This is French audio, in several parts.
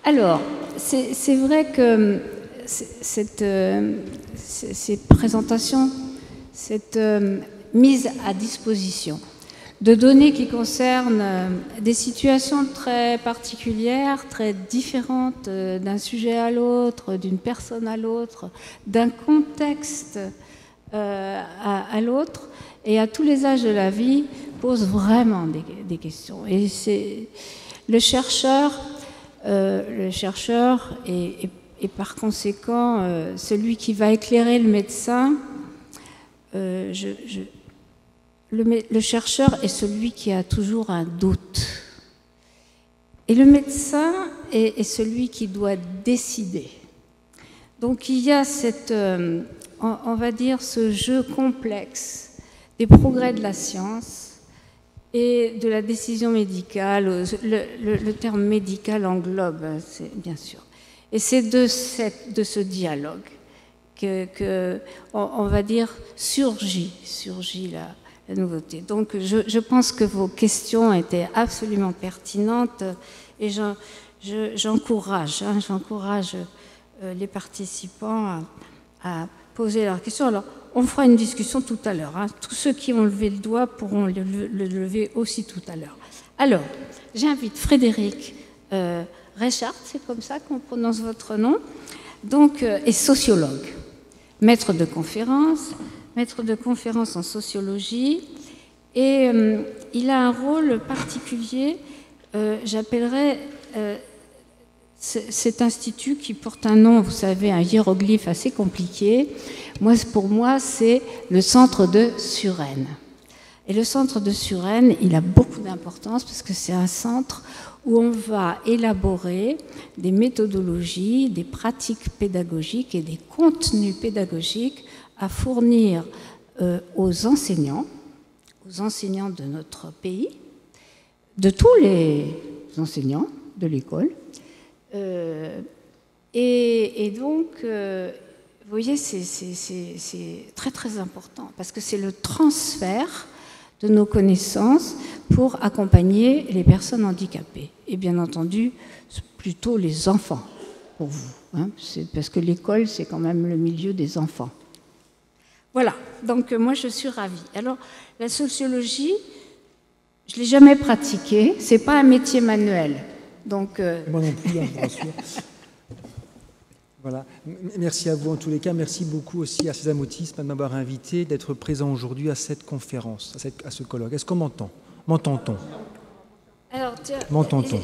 Alors, c'est vrai que ces présentations, cette mise à disposition de données qui concernent des situations très particulières, très différentes d'un sujet à l'autre, d'une personne à l'autre, d'un contexte à l'autre, et à tous les âges de la vie, pose vraiment des questions. Et c'est le chercheur et par conséquent celui qui va éclairer le médecin. Le chercheur est celui qui a toujours un doute. Et le médecin est celui qui doit décider. Donc il y a on va dire, ce jeu complexe des progrès de la science et de la décision médicale. Le terme médical englobe, bien sûr. Et c'est de ce dialogue que on va dire, surgit la nouveauté. Donc je pense que vos questions étaient absolument pertinentes et j'encourage les participants à poser leurs questions. Alors on fera une discussion tout à l'heure. Tous ceux qui ont levé le doigt pourront le lever aussi tout à l'heure. Alors j'invite Frédéric Reichart, c'est comme ça qu'on prononce votre nom, donc est sociologue, maître de conférence en sociologie, et il a un rôle particulier, j'appellerais cet institut qui porte un nom, vous savez, un hiéroglyphe assez compliqué. Pour moi, c'est le centre de Suresnes. Et le centre de Suresnes, il a beaucoup d'importance parce que c'est un centre où on va élaborer des méthodologies, des pratiques pédagogiques et des contenus pédagogiques à fournir aux enseignants de notre pays, de tous les enseignants de l'école. Et donc, vous voyez, c'est très très important parce que c'est le transfert de nos connaissances pour accompagner les personnes handicapées. Et bien entendu, plutôt les enfants pour vous, parce que l'école, c'est quand même le milieu des enfants. Voilà, donc moi je suis ravie. Alors, la sociologie, je ne l'ai jamais pratiquée, ce n'est pas un métier manuel. Donc, moi non plus, bien sûr. Voilà. Merci à vous en tous les cas. Merci beaucoup aussi à Sésame Autisme de m'avoir invité, d'être présent aujourd'hui à cette conférence, à ce colloque. Est-ce qu'on m'entend? M'entend-on? Alors, m'entend-on?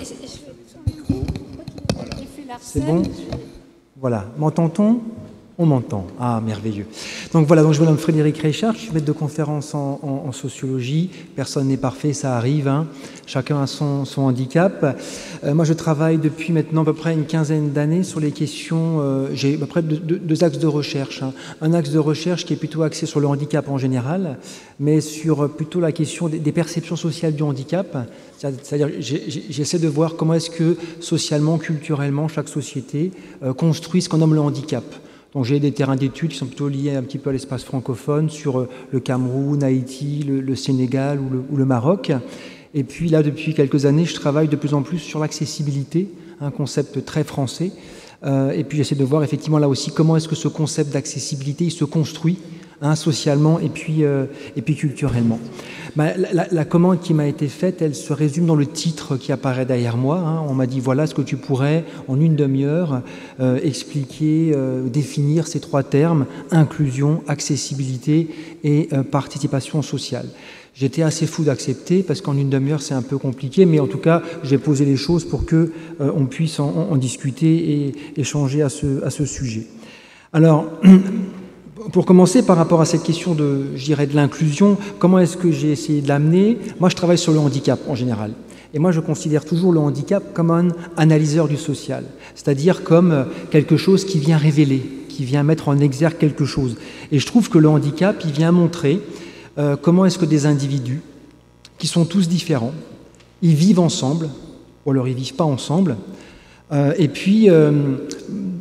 C'est bon? Voilà. M'entend-on? On m'entend. Ah, merveilleux. Donc voilà, je me nomme Frédéric Reichart, je suis maître de conférence en sociologie. Personne n'est parfait, ça arrive. Chacun a son handicap. Moi, je travaille depuis maintenant à peu près une quinzaine d'années sur les questions... j'ai à peu près deux axes de recherche. Un axe de recherche qui est plutôt axé sur le handicap en général, mais sur plutôt la question des perceptions sociales du handicap. C'est-à-dire, j'essaie de voir comment est-ce que socialement, culturellement, chaque société construit ce qu'on nomme le handicap. Donc j'ai des terrains d'études qui sont plutôt liés un petit peu à l'espace francophone, sur le Cameroun, Haïti, le Sénégal ou le Maroc. Et puis là, depuis quelques années, je travaille de plus en plus sur l'accessibilité, un concept très français. Et puis j'essaie de voir effectivement là aussi comment est-ce que ce concept d'accessibilité il se construit socialement et puis culturellement. La commande qui m'a été faite, elle se résume dans le titre qui apparaît derrière moi. On m'a dit, voilà ce que tu pourrais, en une demi-heure, expliquer, définir ces trois termes, inclusion, accessibilité et participation sociale. J'étais assez fou d'accepter parce qu'en une demi-heure, c'est un peu compliqué, mais en tout cas, j'ai posé les choses pour qu'on puisse en discuter et échanger à ce sujet. Alors... Pour commencer, par rapport à cette question de l'inclusion, comment est-ce que j'ai essayé de l'amener? Moi, je travaille sur le handicap en général. Et moi, je considère toujours le handicap comme un analyseur du social, c'est-à-dire comme quelque chose qui vient révéler, qui vient mettre en exergue quelque chose. Et je trouve que le handicap, il vient montrer comment est-ce que des individus, qui sont tous différents, ils vivent ensemble, ou alors ils ne vivent pas ensemble, et puis...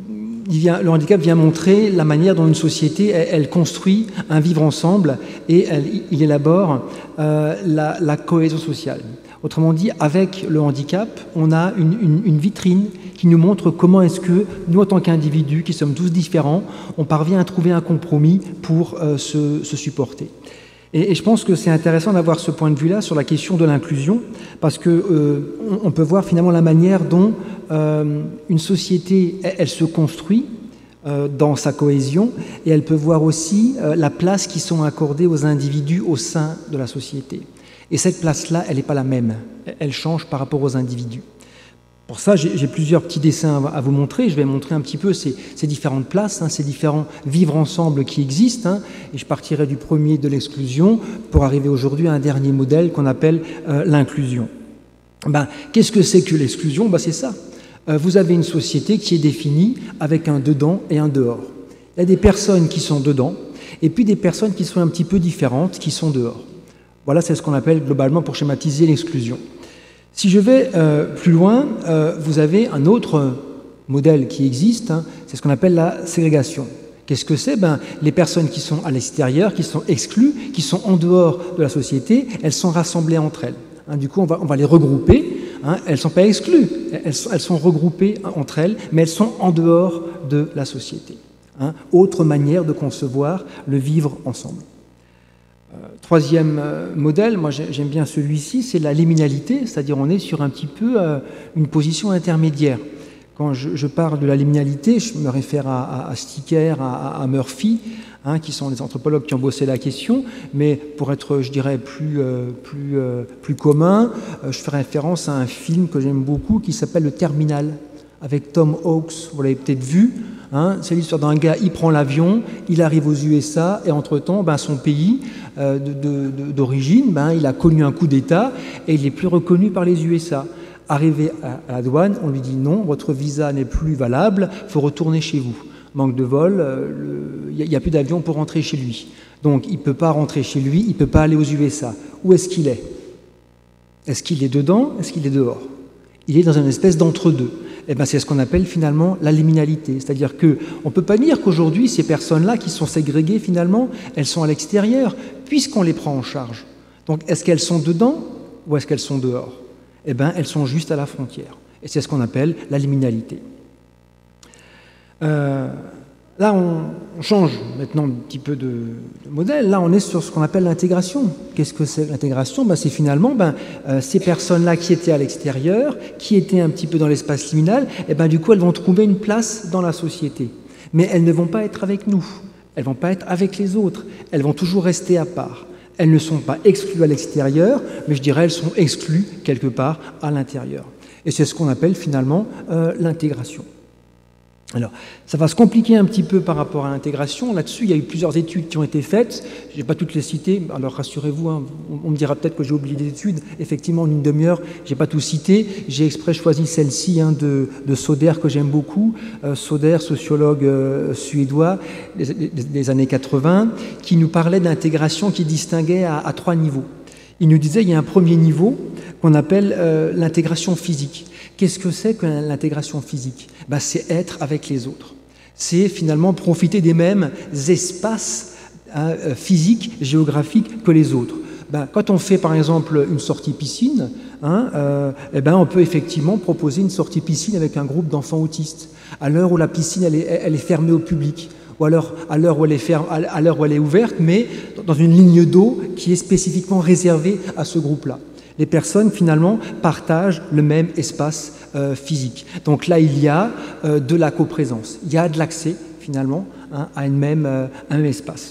le handicap vient montrer la manière dont une société, elle construit un vivre ensemble et il élabore la cohésion sociale. Autrement dit, avec le handicap, on a une vitrine qui nous montre comment est-ce que nous, en tant qu'individus, qui sommes tous différents, on parvient à trouver un compromis pour se supporter. Et je pense que c'est intéressant d'avoir ce point de vue-là sur la question de l'inclusion, parce que on peut voir finalement la manière dont une société, elle se construit dans sa cohésion, et elle peut voir aussi la place qui sont accordées aux individus au sein de la société. Et cette place-là, elle n'est pas la même, elle change par rapport aux individus. Pour ça, j'ai plusieurs petits dessins à vous montrer. Je vais montrer un petit peu ces différentes places, ces différents vivre ensemble qui existent. Et je partirai du premier de l'exclusion pour arriver aujourd'hui à un dernier modèle qu'on appelle l'inclusion. Qu'est-ce que c'est que l'exclusion? C'est ça. Vous avez une société qui est définie avec un dedans et un dehors. Il y a des personnes qui sont dedans et puis des personnes qui sont un petit peu différentes, qui sont dehors. Voilà, c'est ce qu'on appelle globalement, pour schématiser, l'exclusion. Si je vais plus loin, vous avez un autre modèle qui existe, c'est ce qu'on appelle la ségrégation. Qu'est-ce que c'est? Les personnes qui sont à l'extérieur, qui sont exclues, qui sont en dehors de la société, elles sont rassemblées entre elles. Du coup, on va les regrouper. Elles ne sont pas exclues, elles sont regroupées entre elles, mais elles sont en dehors de la société. Autre manière de concevoir le vivre ensemble. Troisième modèle, moi j'aime bien celui-ci, c'est la liminalité, c'est-à-dire on est sur un petit peu une position intermédiaire. Quand je parle de la liminalité, je me réfère à Sticker, à Murphy, qui sont les anthropologues qui ont bossé la question, mais pour être, je dirais, plus commun, je fais référence à un film que j'aime beaucoup qui s'appelle Le Terminal, avec Tom Hanks, vous l'avez peut-être vu. C'est l'histoire d'un gars, il prend l'avion, il arrive aux USA et entre-temps, son pays d'origine, il a connu un coup d'État et il n'est plus reconnu par les USA. Arrivé à la douane, on lui dit non, votre visa n'est plus valable, il faut retourner chez vous. Manque de vol, il n'y a plus d'avion pour rentrer chez lui. Donc il ne peut pas rentrer chez lui, il ne peut pas aller aux USA. Où est-ce qu'il est? Est-ce qu'il est dedans? Est-ce qu'il est dehors? Il est dans une espèce d'entre-deux. C'est ce qu'on appelle finalement la liminalité. C'est-à-dire qu'on ne peut pas dire qu'aujourd'hui, ces personnes-là qui sont ségrégées, finalement, elles sont à l'extérieur, puisqu'on les prend en charge. Donc, est-ce qu'elles sont dedans ou est-ce qu'elles sont dehors? Elles sont juste à la frontière. Et c'est ce qu'on appelle la liminalité. Là, on change maintenant un petit peu de modèle. Là, on est sur ce qu'on appelle l'intégration. Qu'est-ce que c'est l'intégration? C'est finalement ces personnes-là qui étaient à l'extérieur, qui étaient un petit peu dans l'espace liminal, du coup, elles vont trouver une place dans la société. Mais elles ne vont pas être avec nous. Elles ne vont pas être avec les autres. Elles vont toujours rester à part. Elles ne sont pas exclues à l'extérieur, mais je dirais elles sont exclues quelque part à l'intérieur. Et c'est ce qu'on appelle finalement l'intégration. Alors, ça va se compliquer un petit peu par rapport à l'intégration. Là-dessus, il y a eu plusieurs études qui ont été faites. Je ne vais pas toutes les citer. Alors, rassurez-vous, on me dira peut-être que j'ai oublié des études. Effectivement, en une demi-heure, je n'ai pas tout cité. J'ai exprès choisi celle-ci de Söder, que j'aime beaucoup. Söder, sociologue suédois des années 80, qui nous parlait d'intégration qui distinguait à 3 niveaux. Il nous disait qu'il y a un premier niveau qu'on appelle l'intégration physique. Qu'est-ce que c'est que l'intégration physique? C'est être avec les autres. C'est finalement profiter des mêmes espaces physiques, géographiques que les autres. Quand on fait par exemple une sortie piscine, on peut effectivement proposer une sortie piscine avec un groupe d'enfants autistes. À l'heure où la piscine elle est fermée au public, ou alors à l'heure où elle est ouverte, mais dans une ligne d'eau qui est spécifiquement réservée à ce groupe-là. Les personnes, finalement, partagent le même espace physique. Donc là, il y a de la coprésence. Il y a de l'accès, finalement, à un même espace.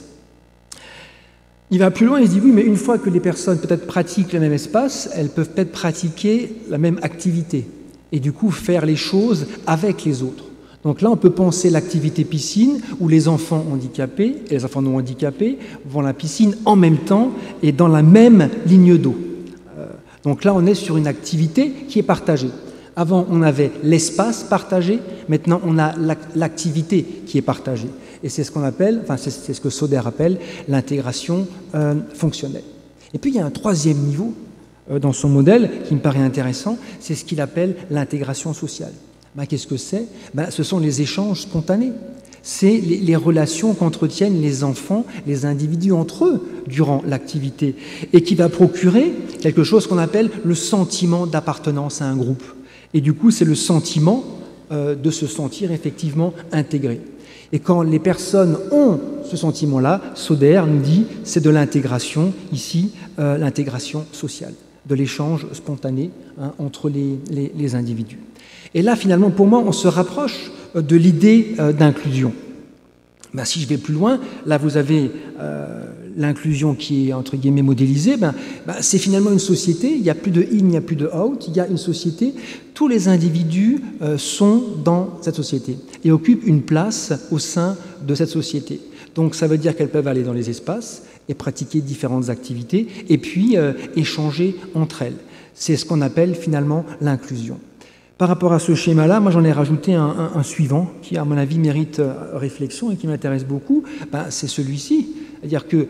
Il va plus loin, il se dit, oui, mais une fois que les personnes peut-être pratiquent le même espace, elles peuvent peut-être pratiquer la même activité et du coup faire les choses avec les autres. Donc là, on peut penser l'activité piscine où les enfants handicapés et les enfants non handicapés vont à la piscine en même temps et dans la même ligne d'eau. Donc là, on est sur une activité qui est partagée. Avant, on avait l'espace partagé, maintenant on a l'activité qui est partagée. Et c'est ce qu'on appelle, c'est ce que Söder appelle l'intégration fonctionnelle. Et puis il y a un troisième niveau dans son modèle qui me paraît intéressant, c'est ce qu'il appelle l'intégration sociale. Qu'est-ce que c'est? Ce sont les échanges spontanés. C'est les relations qu'entretiennent les enfants, les individus entre eux durant l'activité, et qui va procurer quelque chose qu'on appelle le sentiment d'appartenance à un groupe. Et du coup, c'est le sentiment de se sentir effectivement intégré. Et quand les personnes ont ce sentiment-là, Soder nous dit c'est de l'intégration, ici, l'intégration sociale, de l'échange spontané entre les individus. Et là, finalement, pour moi, on se rapproche de l'idée d'inclusion. Si je vais plus loin, là, vous avez l'inclusion qui est, entre guillemets, modélisée. C'est finalement une société, il n'y a plus de in, il n'y a plus de out, il y a une société. Tous les individus sont dans cette société et occupent une place au sein de cette société. Donc, ça veut dire qu'elles peuvent aller dans les espaces et pratiquer différentes activités et puis échanger entre elles. C'est ce qu'on appelle finalement l'inclusion. Par rapport à ce schéma-là, moi j'en ai rajouté un suivant qui, à mon avis, mérite réflexion et qui m'intéresse beaucoup. C'est celui-ci. C'est-à-dire que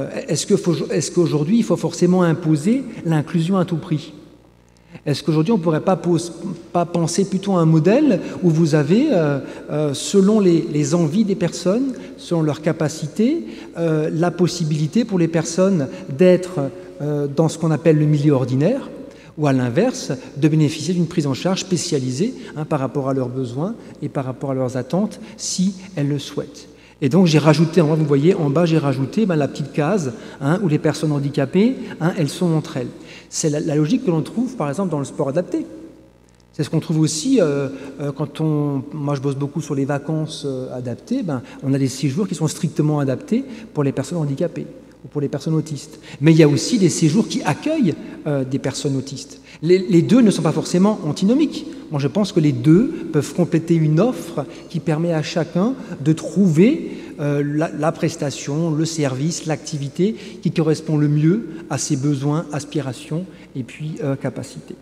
est-ce qu'aujourd'hui il faut forcément imposer l'inclusion à tout prix? Est-ce qu'aujourd'hui on ne pourrait pas penser plutôt à un modèle où vous avez, selon les envies des personnes, selon leurs capacités, la possibilité pour les personnes d'être dans ce qu'on appelle le milieu ordinaire, ou à l'inverse, de bénéficier d'une prise en charge spécialisée par rapport à leurs besoins et par rapport à leurs attentes, si elles le souhaitent. Et donc j'ai rajouté, vous voyez en bas, j'ai rajouté la petite case où les personnes handicapées, elles sont entre elles. C'est la logique que l'on trouve par exemple dans le sport adapté. C'est ce qu'on trouve aussi quand moi je bosse beaucoup sur les vacances adaptées, on a des séjours qui sont strictement adaptés pour les personnes handicapées ou pour les personnes autistes. Mais il y a aussi des séjours qui accueillent des personnes autistes. Les deux ne sont pas forcément antinomiques. Moi, je pense que les deux peuvent compléter une offre qui permet à chacun de trouver la prestation, le service, l'activité qui correspond le mieux à ses besoins, aspirations et puis capacités.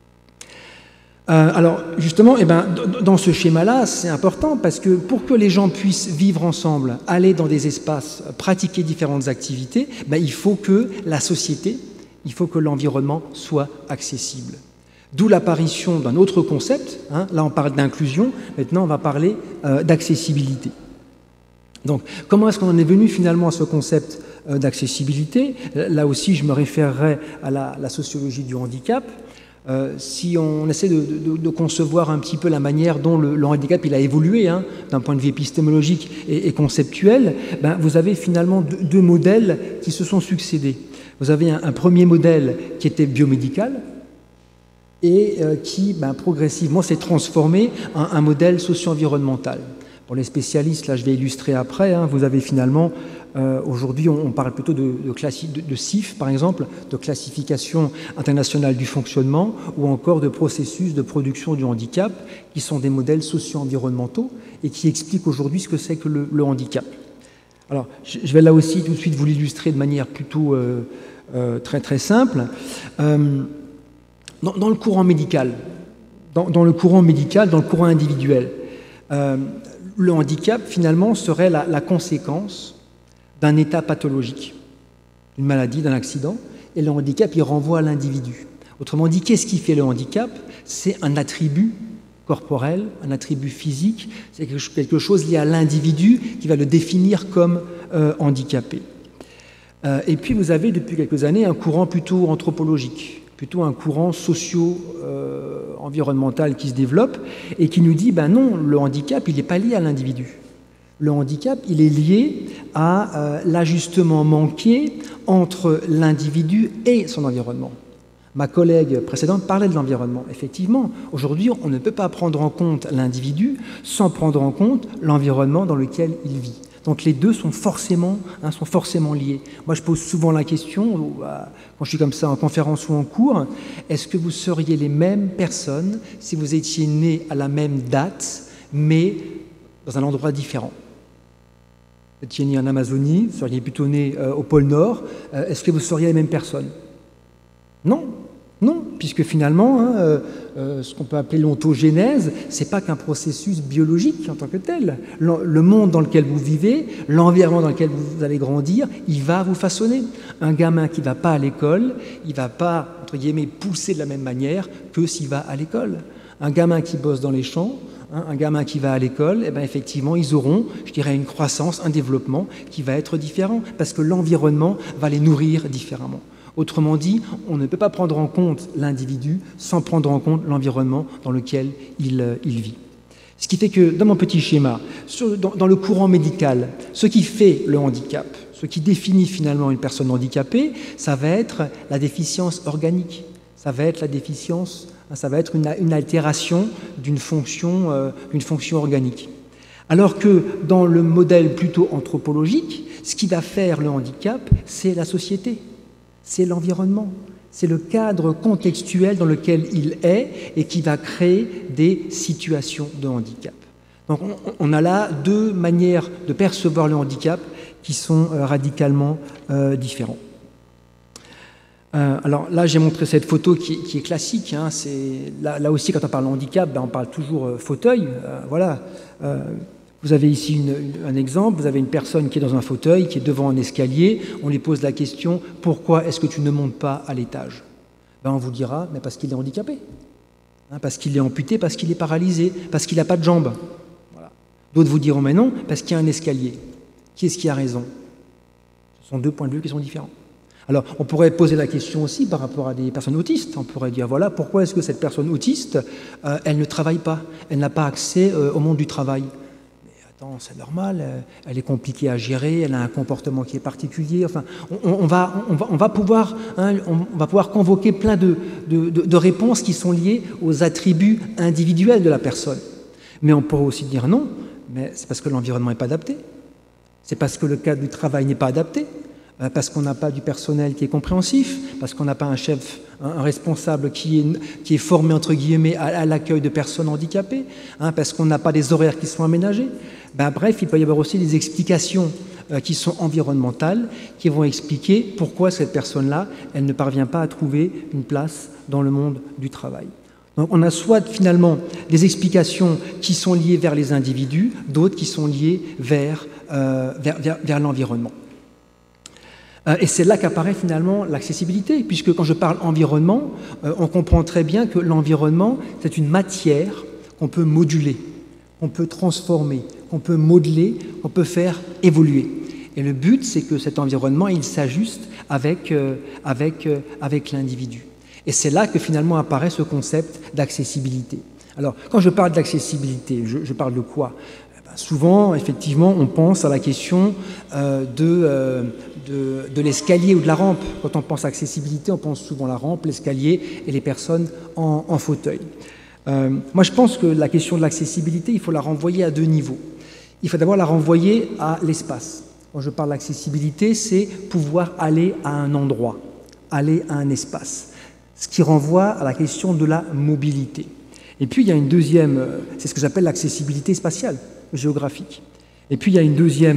Alors justement, dans ce schéma-là, c'est important parce que pour que les gens puissent vivre ensemble, aller dans des espaces, pratiquer différentes activités, il faut que la société, il faut que l'environnement soit accessible. D'où l'apparition d'un autre concept, là on parle d'inclusion, maintenant on va parler d'accessibilité. Donc comment est-ce qu'on en est venu finalement à ce concept d'accessibilité? Là aussi je me référerai à la sociologie du handicap. Si on essaie de concevoir un petit peu la manière dont le handicap il a évolué d'un point de vue épistémologique et conceptuel, vous avez finalement deux modèles qui se sont succédés. Vous avez un premier modèle qui était biomédical et qui progressivement s'est transformé en un modèle socio-environnemental. Pour les spécialistes, là je vais illustrer après, vous avez finalement, aujourd'hui on parle plutôt de CIF par exemple, de classification internationale du fonctionnement, ou encore de processus de production du handicap, qui sont des modèles socio-environnementaux et qui expliquent aujourd'hui ce que c'est que le handicap. Alors je vais là aussi tout de suite vous l'illustrer de manière plutôt très très simple. Dans le courant médical, dans le courant individuel, le handicap, finalement, serait la conséquence d'un état pathologique, d'une maladie, d'un accident, et le handicap, il renvoie à l'individu. Autrement dit, qu'est-ce qui fait le handicap? C'est un attribut corporel, un attribut physique, c'est quelque chose lié à l'individu qui va le définir comme handicapé. Et puis, vous avez, depuis quelques années, un courant plutôt anthropologique, plutôt un courant socio-environnemental qui se développe et qui nous dit, non, le handicap, il n'est pas lié à l'individu. Le handicap, il est lié à l'ajustement manqué entre l'individu et son environnement. Ma collègue précédente parlait de l'environnement. Effectivement, aujourd'hui, on ne peut pas prendre en compte l'individu sans prendre en compte l'environnement dans lequel il vit. Donc les deux sont forcément liés. Moi, je pose souvent la question, quand je suis comme ça en conférence ou en cours, est-ce que vous seriez les mêmes personnes si vous étiez nés à la même date, mais dans un endroit différent? Vous étiez né en Amazonie, vous seriez plutôt né au pôle Nord, est-ce que vous seriez les mêmes personnes? Non. Non, puisque finalement, ce qu'on peut appeler l'ontogénèse, ce n'est pas qu'un processus biologique en tant que tel. Le monde dans lequel vous vivez, l'environnement dans lequel vous allez grandir, il va vous façonner. Un gamin qui ne va pas à l'école, il ne va pas, entre guillemets, pousser de la même manière que s'il va à l'école. Un gamin qui bosse dans les champs, un gamin qui va à l'école, effectivement, ils auront, je dirais, une croissance, un développement qui va être différent, parce que l'environnement va les nourrir différemment. Autrement dit, on ne peut pas prendre en compte l'individu sans prendre en compte l'environnement dans lequel il vit. Ce qui fait que, dans mon petit schéma, dans le courant médical, ce qui fait le handicap, ce qui définit finalement une personne handicapée, ça va être la déficience organique, ça va être une altération d'une fonction organique. Alors que dans le modèle plutôt anthropologique, ce qui va faire le handicap, c'est la société, c'est l'environnement, c'est le cadre contextuel dans lequel il est et qui va créer des situations de handicap. Donc on a là deux manières de percevoir le handicap qui sont radicalement différentes. Alors là, j'ai montré cette photo qui est classique. Hein, là aussi, quand on parle de handicap, on parle toujours fauteuil. Voilà. Vous avez ici un exemple. Vous avez une personne qui est dans un fauteuil, qui est devant un escalier. On lui pose la question « Pourquoi est-ce que tu ne montes pas à l'étage ?» On vous dira « Mais parce qu'il est handicapé. Hein, parce qu'il est amputé, parce qu'il est paralysé, parce qu'il n'a pas de jambes. » Voilà. D'autres vous diront « Mais non, parce qu'il y a un escalier. » Qui est-ce qui a raison? Ce sont deux points de vue qui sont différents. Alors, on pourrait poser la question aussi par rapport à des personnes autistes. On pourrait dire, voilà, pourquoi est-ce que cette personne autiste, elle ne travaille pas? Elle n'a pas accès au monde du travail. Mais attends, c'est normal, elle est compliquée à gérer, elle a un comportement qui est particulier. Enfin, on va pouvoir convoquer plein de réponses qui sont liées aux attributs individuels de la personne. Mais on pourrait aussi dire non, mais c'est parce que l'environnement n'est pas adapté. C'est parce que le cadre du travail n'est pas adapté. Parce qu'on n'a pas du personnel qui est compréhensif, parce qu'on n'a pas un chef, un responsable qui est formé, entre guillemets, à l'accueil de personnes handicapées, parce qu'on n'a pas des horaires qui sont aménagés. Bref, il peut y avoir aussi des explications qui sont environnementales, qui vont expliquer pourquoi cette personne-là, elle ne parvient pas à trouver une place dans le monde du travail. Donc on a soit finalement des explications qui sont liées vers les individus, d'autres qui sont liées vers l'environnement. Et c'est là qu'apparaît finalement l'accessibilité, puisque quand je parle environnement, on comprend très bien que l'environnement, c'est une matière qu'on peut moduler, qu'on peut transformer, qu'on peut modeler, qu'on peut faire évoluer. Et le but, c'est que cet environnement, il s'ajuste avec l'individu. Et c'est là que finalement apparaît ce concept d'accessibilité. Alors, quand je parle d'accessibilité, je parle de quoi? Souvent, effectivement, on pense à la question de l'escalier ou de la rampe. Quand on pense à accessibilité, on pense souvent à la rampe, l'escalier et les personnes en fauteuil. Moi, je pense que la question de l'accessibilité, il faut la renvoyer à deux niveaux. Il faut d'abord la renvoyer à l'espace. Quand je parle d'accessibilité, c'est pouvoir aller à un endroit, aller à un espace, ce qui renvoie à la question de la mobilité. Et puis, il y a une deuxième, c'est ce que j'appelle l'accessibilité spatiale, géographique. Et puis, il y a un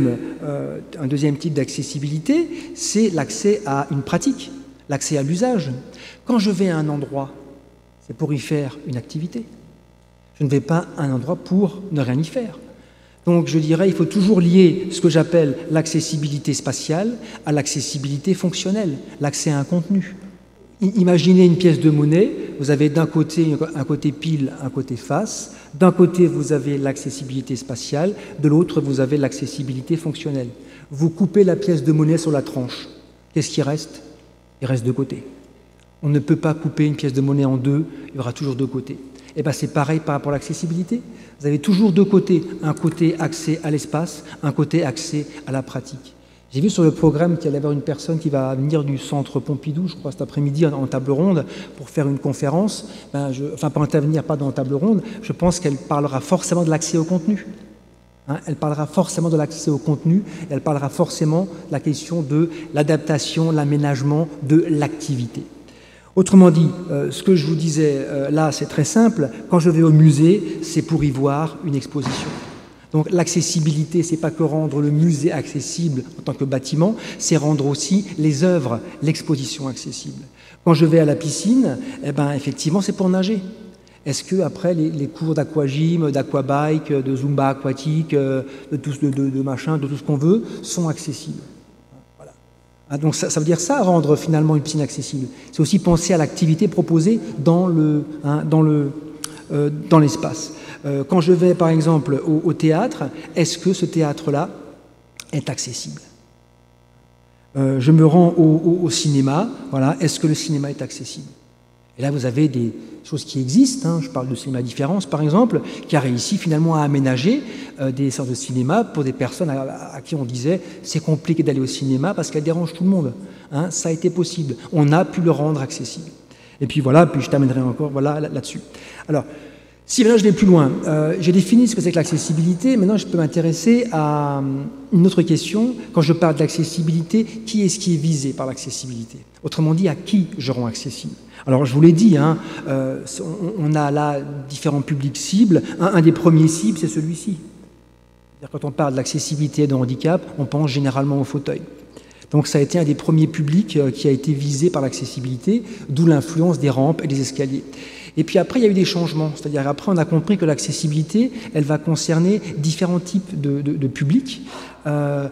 deuxième type d'accessibilité, c'est l'accès à une pratique, l'accès à l'usage. Quand je vais à un endroit, c'est pour y faire une activité. Je ne vais pas à un endroit pour ne rien y faire. Donc, je dirais, il faut toujours lier ce que j'appelle l'accessibilité spatiale à l'accessibilité fonctionnelle, l'accès à un contenu. Imaginez une pièce de monnaie, vous avez d'un côté un côté pile, un côté face. D'un côté, vous avez l'accessibilité spatiale, de l'autre, vous avez l'accessibilité fonctionnelle. Vous coupez la pièce de monnaie sur la tranche. Qu'est-ce qui reste? Il reste deux côtés. On ne peut pas couper une pièce de monnaie en deux, il y aura toujours deux côtés. Et bien, c'est pareil par rapport à l'accessibilité. Vous avez toujours deux côtés, un côté accès à l'espace, un côté accès à la pratique. J'ai vu sur le programme qu'il allait y avoir une personne qui va venir du centre Pompidou, je crois, cet après-midi en table ronde pour faire une conférence. Pas intervenir, pas dans la table ronde, je pense qu'elle parlera forcément de l'accès au contenu. Elle parlera forcément de l'accès au contenu, et elle parlera forcément de la question de l'adaptation, l'aménagement de l'activité. Autrement dit, ce que je vous disais là, c'est très simple. Quand je vais au musée, c'est pour y voir une exposition. Donc l'accessibilité, ce n'est pas que rendre le musée accessible en tant que bâtiment, c'est rendre aussi les œuvres, l'exposition accessible. Quand je vais à la piscine, effectivement, c'est pour nager. Est-ce que après les cours d'aquagym, d'aquabike, de zumba aquatique, de tout ce qu'on veut, sont accessibles? Voilà. Donc ça veut dire ça, rendre finalement une piscine accessible. C'est aussi penser à l'activité proposée dans le dans l'espace. Quand je vais par exemple au théâtre, est-ce que ce théâtre-là est accessible? Je me rends au cinéma, voilà, est-ce que le cinéma est accessible? Et là, vous avez des choses qui existent, hein, je parle de Cinéma Différence par exemple, qui a réussi finalement à aménager des sortes de cinéma pour des personnes à qui on disait c'est compliqué d'aller au cinéma parce qu'elle dérange tout le monde. Hein, ça a été possible, on a pu le rendre accessible. Et puis voilà, puis je terminerai encore voilà, là-dessus. Alors, si maintenant je vais plus loin, j'ai défini ce que c'est que l'accessibilité, maintenant je peux m'intéresser à une autre question. Quand je parle d'accessibilité, qui est-ce qui est visé par l'accessibilité? Autrement dit, à qui je rends accessible? Alors je vous l'ai dit, hein, on a là différents publics cibles. Un des premiers cibles, c'est celui-ci. Quand on parle de l'accessibilité et de handicap, on pense généralement au fauteuil. Donc ça a été un des premiers publics qui a été visé par l'accessibilité, d'où l'influence des rampes et des escaliers. Et puis après, il y a eu des changements. C'est-à-dire après, on a compris que l'accessibilité, elle va concerner différents types de publics. Elle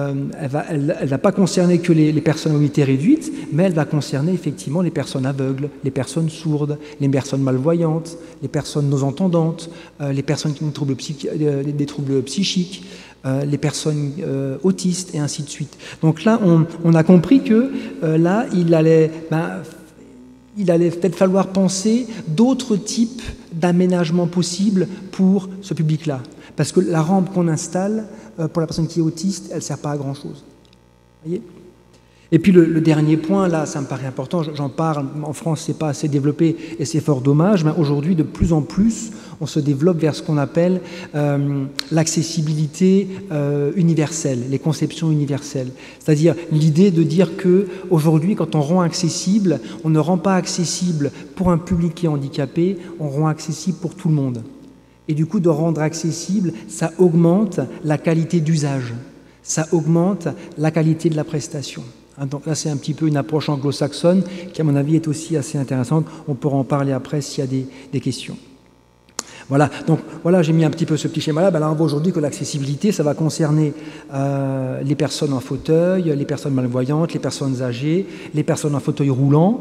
va pas concerner que les personnes à mobilité réduite, mais elle va concerner effectivement les personnes aveugles, les personnes sourdes, les personnes malvoyantes, les personnes non-entendantes, les personnes qui ont des troubles psychiques, les personnes autistes, et ainsi de suite. Donc là, on a compris que là, il allait peut-être falloir penser d'autres types d'aménagements possibles pour ce public-là. Parce que la rampe qu'on installe, pour la personne qui est autiste, elle ne sert pas à grand-chose. Voyez ? Et puis le dernier point, là, ça me paraît important, j'en parle, en France, ce n'est pas assez développé et c'est fort dommage, mais aujourd'hui, de plus en plus, on se développe vers ce qu'on appelle l'accessibilité universelle, les conceptions universelles. C'est-à-dire l'idée de dire qu'aujourd'hui, quand on rend accessible, on ne rend pas accessible pour un public qui est handicapé, on rend accessible pour tout le monde. Et du coup, de rendre accessible, ça augmente la qualité d'usage, ça augmente la qualité de la prestation. Donc là, c'est un petit peu une approche anglo-saxonne qui, à mon avis, est aussi assez intéressante. On pourra en parler après s'il y a des questions. Voilà, donc voilà, j'ai mis un petit peu ce petit schéma-là. Ben là, on voit aujourd'hui que l'accessibilité, ça va concerner les personnes en fauteuil, les personnes malvoyantes, les personnes âgées, les personnes en fauteuil roulant,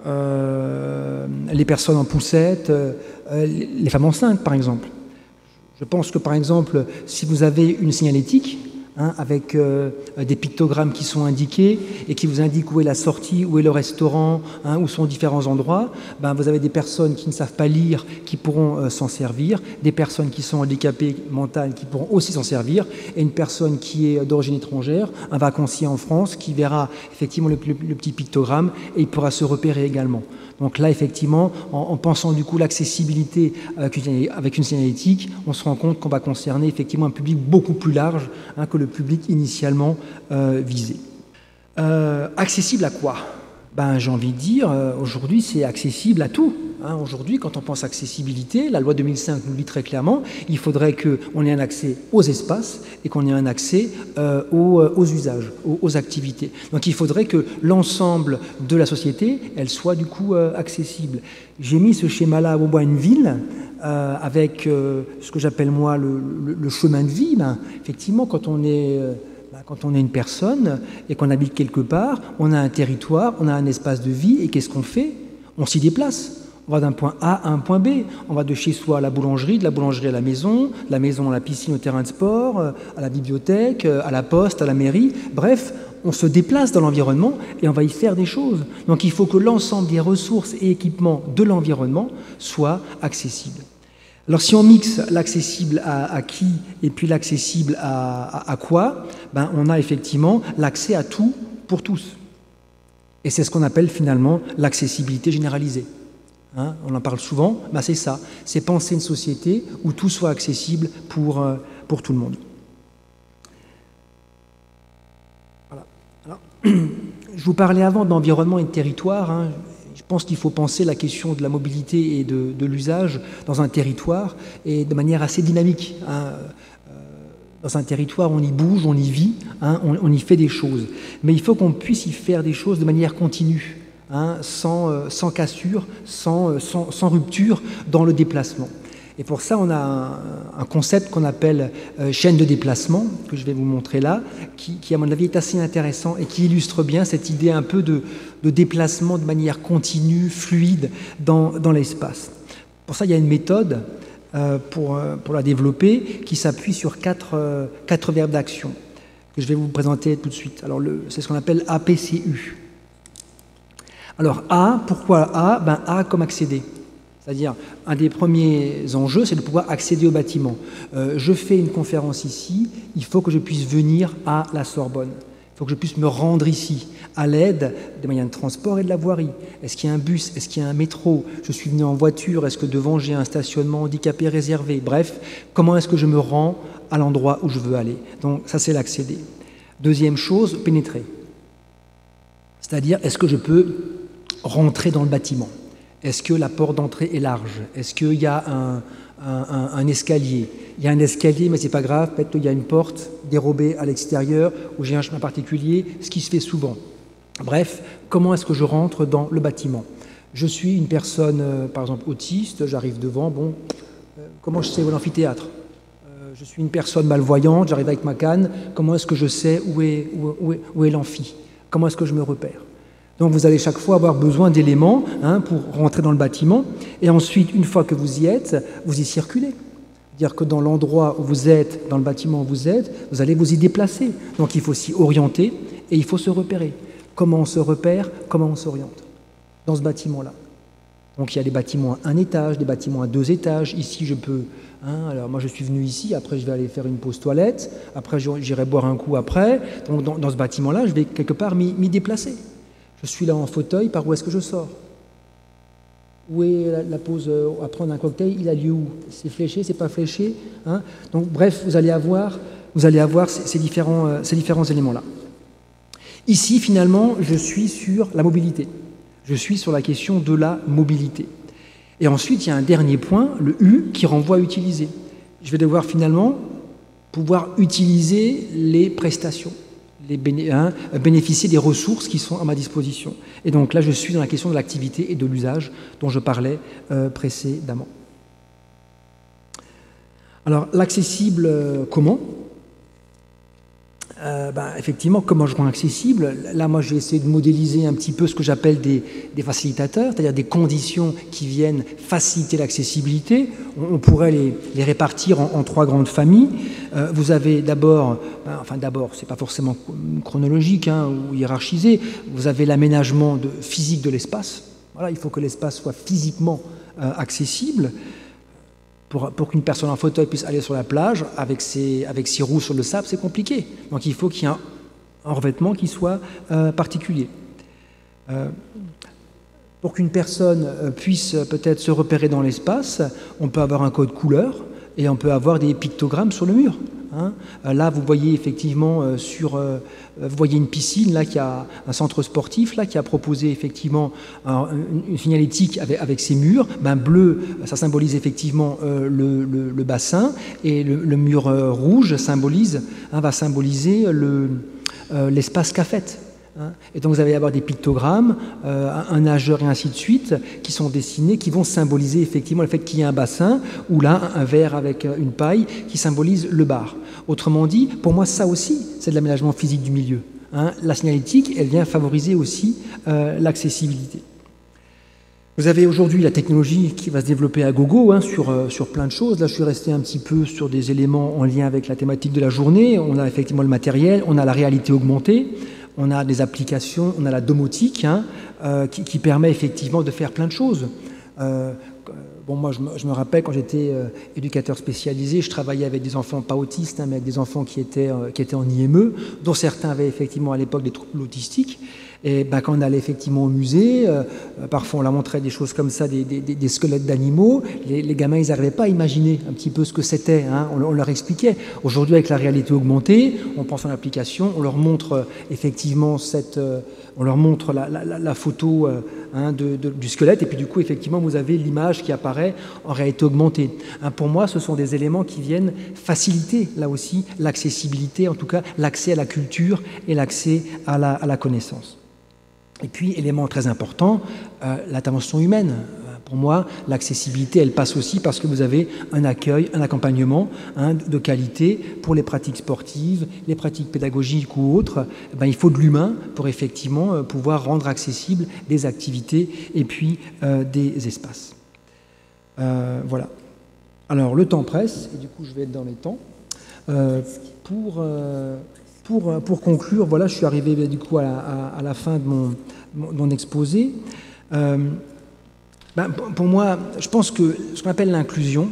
les personnes en poussette, les femmes enceintes, par exemple. Je pense que, par exemple, si vous avez une signalétique, avec des pictogrammes qui sont indiqués et qui vous indiquent où est la sortie, où est le restaurant, où sont différents endroits, ben vous avez des personnes qui ne savent pas lire qui pourront s'en servir, des personnes qui sont handicapées mentales qui pourront aussi s'en servir, et une personne qui est d'origine étrangère, un vacancier en France, qui verra effectivement le petit pictogramme et il pourra se repérer également. Donc là, effectivement, en pensant du coup l'accessibilité avec une signalétique, on se rend compte qu'on va concerner effectivement un public beaucoup plus large que le public initialement visé. Accessible à quoi? Ben, j'ai envie de dire, aujourd'hui, c'est accessible à tout. Aujourd'hui, quand on pense accessibilité, la loi 2005 nous dit très clairement, il faudrait qu'on ait un accès aux espaces et qu'on ait un accès aux usages, aux activités. Donc il faudrait que l'ensemble de la société, elle soit du coup accessible. J'ai mis ce schéma-là au bois une ville avec ce que j'appelle moi le chemin de vie. Ben, effectivement, quand on est une personne et qu'on habite quelque part, on a un territoire, on a un espace de vie, et qu'est-ce qu'on fait? On s'y déplace. On va d'un point A à un point B. On va de chez soi à la boulangerie, de la boulangerie à la maison, de la maison à la piscine, au terrain de sport, à la bibliothèque, à la poste, à la mairie. Bref, on se déplace dans l'environnement et on va y faire des choses. Donc il faut que l'ensemble des ressources et équipements de l'environnement soient accessibles. Alors si on mixe l'accessible à qui et puis l'accessible à quoi, ben, on a effectivement l'accès à tout pour tous. Et c'est ce qu'on appelle finalement l'accessibilité généralisée. On en parle souvent, ben c'est ça, c'est penser une société où tout soit accessible pour tout le monde. Voilà. Alors, je vous parlais avant d'environnement et de territoire. Je pense qu'il faut penser la question de la mobilité et de l'usage dans un territoire et de manière assez dynamique. Dans un territoire, on y bouge, on y vit, on y fait des choses. Mais il faut qu'on puisse y faire des choses de manière continue, sans cassure, sans rupture dans le déplacement. Et pour ça, on a un concept qu'on appelle chaîne de déplacement, que je vais vous montrer là, qui à mon avis est assez intéressant et qui illustre bien cette idée un peu de déplacement de manière continue, fluide dans l'espace. Pour ça, il y a une méthode pour la développer qui s'appuie sur quatre verbes d'action que je vais vous présenter tout de suite. Alors, c'est ce qu'on appelle APCU. Alors, A, pourquoi A? A comme accéder. C'est-à-dire, un des premiers enjeux, c'est de pouvoir accéder au bâtiment. Je fais une conférence ici, il faut que je puisse venir à la Sorbonne. Il faut que je puisse me rendre ici, à l'aide des moyens de transport et de la voirie. Est-ce qu'il y a un bus? Est-ce qu'il y a un métro? Je suis venu en voiture? Est-ce que devant j'ai un stationnement handicapé réservé? Bref, comment est-ce que je me rends à l'endroit où je veux aller? Donc ça, c'est l'accéder. Deuxième chose, pénétrer. C'est-à-dire, est-ce que je peux rentrer dans le bâtiment? Est-ce que la porte d'entrée est large? Est-ce qu'il y a un escalier? Il y a un escalier, mais ce n'est pas grave, peut-être qu'il y a une porte dérobée à l'extérieur ou j'ai un chemin particulier, ce qui se fait souvent. Bref, comment est-ce que je rentre dans le bâtiment? Je suis une personne, par exemple, autiste, j'arrive devant, comment je sais où est l'amphithéâtre? Je suis une personne malvoyante, j'arrive avec ma canne, comment est-ce que je sais où est l'amphi? Comment est-ce que je me repère? Donc vous allez chaque fois avoir besoin d'éléments pour rentrer dans le bâtiment. Et ensuite, une fois que vous y êtes, vous y circulez. C'est-à-dire que dans l'endroit où vous êtes, dans le bâtiment où vous êtes, vous allez vous y déplacer. Donc il faut s'y orienter et il faut se repérer. Comment on se repère? Comment on s'oriente dans ce bâtiment-là? Donc il y a des bâtiments à un étage, des bâtiments à 2 étages. Ici, je peux... alors moi, je suis venu ici, après je vais aller faire une pause toilette, après j'irai boire un coup après. Donc dans ce bâtiment-là, je vais quelque part m'y déplacer. Je suis là en fauteuil, par où est-ce que je sors? Où est la pause à prendre un cocktail? Il a lieu où? C'est fléché, c'est pas fléché, Donc bref, vous allez avoir ces différents éléments-là. Ici, finalement, je suis sur la mobilité. Je suis sur la question de la mobilité. Et ensuite, il y a un dernier point, le U, qui renvoie à utiliser. Je vais devoir finalement pouvoir utiliser les prestations. Bénéficier des ressources qui sont à ma disposition. Et donc là, je suis dans la question de l'activité et de l'usage dont je parlais précédemment. Alors, l'accessible, comment? Effectivement, comment je rends accessible? Là, moi, j'ai essayé de modéliser un petit peu ce que j'appelle des facilitateurs, c'est-à-dire des conditions qui viennent faciliter l'accessibilité. On pourrait les répartir en 3 grandes familles. Vous avez d'abord, c'est pas forcément chronologique ou hiérarchisé, vous avez l'aménagement physique de l'espace. Voilà, il faut que l'espace soit physiquement accessible. Pour qu'une personne en fauteuil puisse aller sur la plage, avec ses roues sur le sable, c'est compliqué. Donc il faut qu'il y ait un revêtement qui soit particulier. Pour qu'une personne puisse peut-être se repérer dans l'espace, on peut avoir un code couleur et on peut avoir des pictogrammes sur le mur. Là, vous voyez effectivement vous voyez une piscine, là, qui a un centre sportif, là, qui a proposé effectivement une signalétique avec ses murs. Bleu, ça symbolise effectivement le bassin, et le mur rouge va symboliser l'espace cafette. Et donc vous allez avoir des pictogrammes, un nageur et ainsi de suite, qui sont dessinés, qui vont symboliser effectivement le fait qu'il y ait un bassin, ou là un verre avec une paille qui symbolise le bar. Autrement dit, pour moi ça aussi c'est de l'aménagement physique du milieu. La signalétique, elle vient favoriser aussi l'accessibilité. Vous avez aujourd'hui la technologie qui va se développer à gogo sur plein de choses. Là, je suis resté un petit peu sur des éléments en lien avec la thématique de la journée. On a effectivement le matériel, on a la réalité augmentée, on a des applications, on a la domotique qui permet effectivement de faire plein de choses. Moi, je me rappelle quand j'étais éducateur spécialisé, je travaillais avec des enfants pas autistes, mais avec des enfants qui étaient en IME, dont certains avaient effectivement à l'époque des troubles autistiques. Et quand on allait effectivement au musée, parfois on leur montrait des choses comme ça, des squelettes d'animaux. Les gamins, ils n'arrivaient pas à imaginer un petit peu ce que c'était. On leur expliquait. Aujourd'hui, avec la réalité augmentée, on pense en application, on leur montre effectivement on leur montre la photo du squelette, et puis du coup, effectivement, vous avez l'image qui apparaît en réalité augmentée. Pour moi, ce sont des éléments qui viennent faciliter, là aussi, l'accessibilité, en tout cas l'accès à la culture et l'accès à la connaissance. Et puis, élément très important, l'intervention humaine. Pour moi, l'accessibilité, elle passe aussi parce que vous avez un accueil, un accompagnement de qualité pour les pratiques sportives, les pratiques pédagogiques ou autres. Il faut de l'humain pour effectivement pouvoir rendre accessibles des activités et puis des espaces. Voilà. Alors, le temps presse, et du coup, je vais être dans les temps. Pour conclure, voilà, je suis arrivé du coup à la fin de mon exposé. Pour moi, je pense que ce qu'on appelle l'inclusion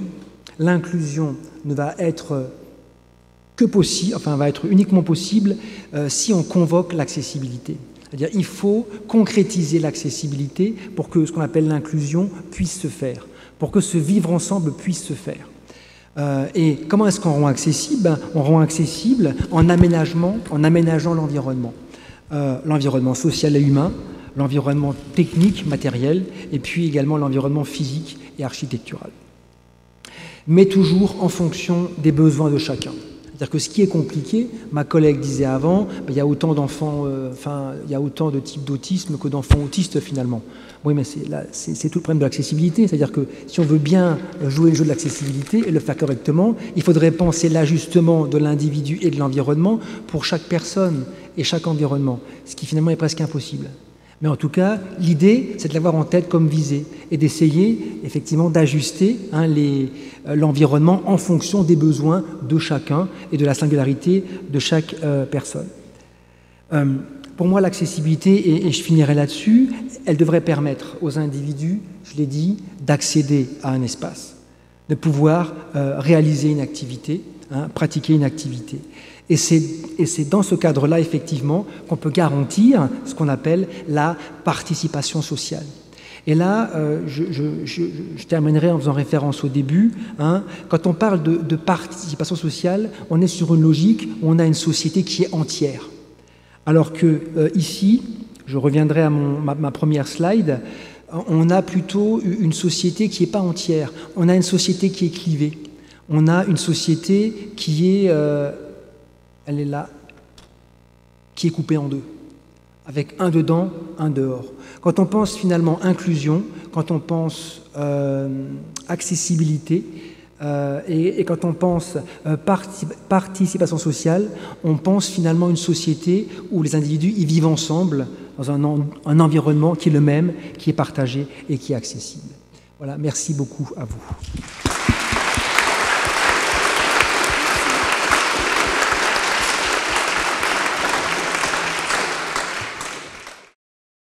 ne va être que possible, enfin va être uniquement possible si on convoque l'accessibilité. C'est-à-dire il faut concrétiser l'accessibilité pour que ce qu'on appelle l'inclusion puisse se faire, pour que ce vivre ensemble puisse se faire. Et comment est-ce qu'on rend accessible? On rend accessible en aménageant l'environnement. L'environnement social et humain, l'environnement technique, matériel, et puis également l'environnement physique et architectural. Mais toujours en fonction des besoins de chacun. C'est-à-dire que ce qui est compliqué, ma collègue disait avant, il y a autant d'enfants, il y a autant de types d'autisme que d'enfants autistes finalement. Oui, mais c'est tout le problème de l'accessibilité. C'est-à-dire que si on veut bien jouer le jeu de l'accessibilité et le faire correctement, il faudrait penser l'ajustement de l'individu et de l'environnement pour chaque personne et chaque environnement, ce qui finalement est presque impossible. Mais en tout cas, l'idée, c'est de l'avoir en tête comme visée et d'essayer effectivement d'ajuster l'environnement en fonction des besoins de chacun et de la singularité de chaque personne. Pour moi, l'accessibilité, et je finirai là-dessus, elle devrait permettre aux individus, je l'ai dit, d'accéder à un espace, de pouvoir réaliser une activité, pratiquer une activité. Et c'est dans ce cadre-là, effectivement, qu'on peut garantir ce qu'on appelle la participation sociale. Et là, je terminerai en faisant référence au début. Quand on parle de participation sociale, on est sur une logique où on a une société qui est entière. Alors que ici, je reviendrai à ma première slide, on a plutôt une société qui n'est pas entière. On a une société qui est clivée. On a une société qui est... elle est là, qui est coupée en deux, avec un dedans, un dehors. Quand on pense finalement inclusion, quand on pense accessibilité, et quand on pense participation sociale, on pense finalement une société où les individus y vivent ensemble dans un environnement qui est le même, qui est partagé et qui est accessible. Voilà, merci beaucoup à vous.